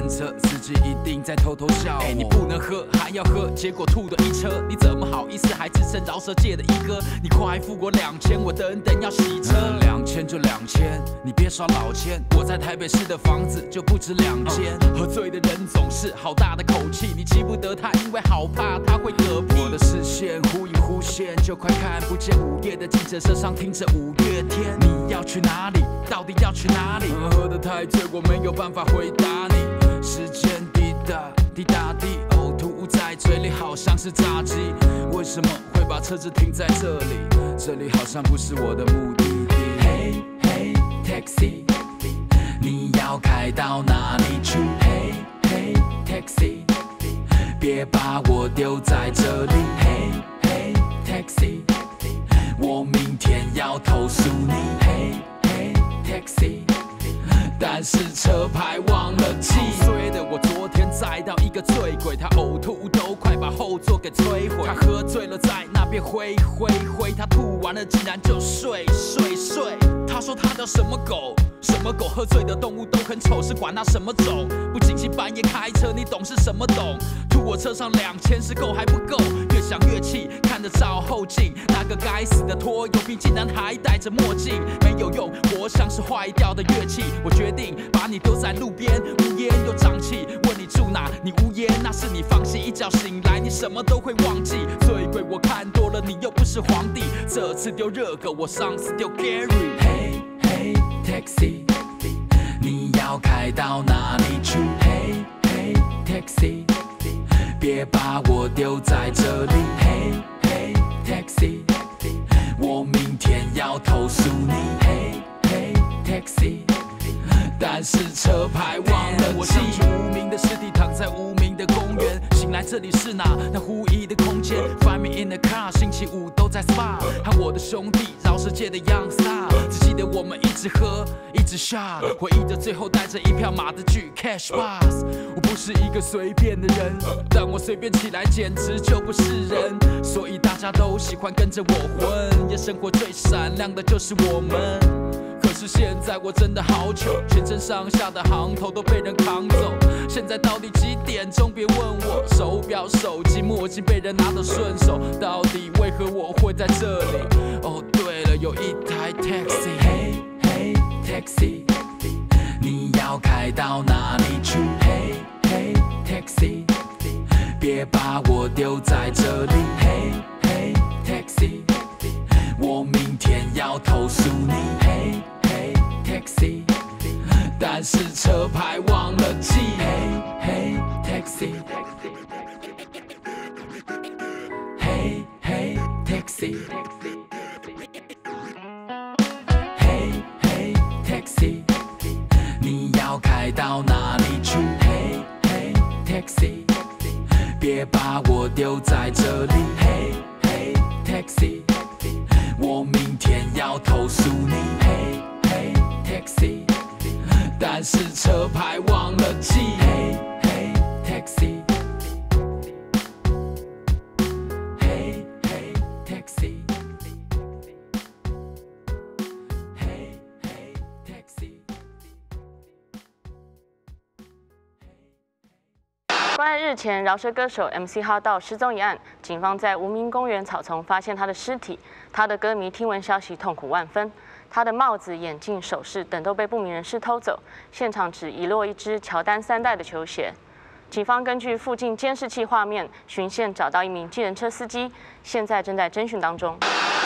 测自己一定在偷偷笑我。你不能喝还要喝，结果吐的一车，你怎么好意思还自称饶舌界的一哥？你快付我2000，我等要洗车。2000就2000，你别耍老千。我在台北市的房子就不止2间。喝醉的人总是好大的口气，你记不得他，因为好怕他会嗝屁。我的视线忽隐忽现，就快看不见午夜的计程车上听着五月天。你要去哪里？到底要去哪里？喝得太醉，我没有办法回答你。时间滴答滴答滴，呕吐物在嘴里，好像是炸鸡。为什么会把车子停在这里？这里好像不是我的目的地。Hey hey taxi， 你要开到哪里去？Hey hey taxi， 别把我丢在这里。Hey hey taxi， 我明天要投诉你。Hey hey taxi， 但是车牌忘了记。衰的我昨天载到一个醉鬼，他呕吐物都快把后座给摧毁。他喝醉了在那边挥，他吐完了竟然就睡。他说他叫什么狗？什么狗喝醉的动物都很丑，是管他什么种？不经心半夜开车，你懂是什么懂？吐我车上2000是够还不够？越想越气，看着照后镜，那个该死的拖油瓶竟然还戴着墨镜，没有用，活像是坏掉的乐器。我决定把你丢在路边，无烟又瘴气。问你住哪，你无言，那是你放心。一觉醒来，你什么都会忘记。醉鬼我看多了，你又不是皇帝。这次丢热狗，我上次丢 Gary。Hey hey taxi， 你要开到哪里去？Hey hey taxi， 别把我丢在这里。Hey hey taxi， 我明天要投诉你。Hey hey taxi， 但是车牌忘了记。我像只无名的尸体躺在无名的公园，醒来这里是哪？那狐疑的空间。Find me in the car， 星期五都在 SPA， 和我的兄弟饶舌界的 young star， 只记得我们一直喝，一直 shot， 回忆着最后带着一票马的剧 cash box。我不是一个随便的人，但我随便起来简直就不是人，所以大家都喜欢跟着我混，夜生活最闪亮的就是我们。可是现在我真的好糗，全身上下的行头都被人扛走。现在到底几点钟？别问我，手表、手机、墨镜被人拿得顺手，到底为何我会在这里？哦，对了，有一台 taxi。Hey hey taxi， 你要开到哪里去？Hey hey taxi， 别把我丢在这里。Hey hey taxi， 我明天要投诉你。Hey hey taxi， 但是车牌忘了记。Hey hey taxi，Hey hey taxi，Hey hey taxi， 你要开到哪里去？Hey hey taxi， 别把我丢在这里。Hey hey taxi， 我明天要投诉你。Hey hey taxi， 但是车牌忘了记。Hey hey taxi，Hey hey taxi，Hey hey taxi。 关于日前饶舌歌手 MC Hotdog 失踪一案，警方在无名公园草丛发现他的尸体，他的歌迷听闻消息痛苦万分。他的帽子、眼镜、首饰等都被不明人士偷走，现场只遗落一只乔丹3代的球鞋。警方根据附近监视器画面循线找到一名计程车司机，现在正在侦讯当中。